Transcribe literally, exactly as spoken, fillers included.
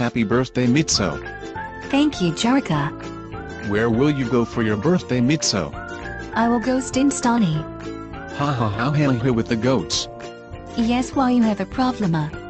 Happy birthday, Mitso. Thank you, Jarika. Where will you go for your birthday, Mitso? I will go Stinstani. Ha ha ha ha ha with the goats. Yes, why you have a problem?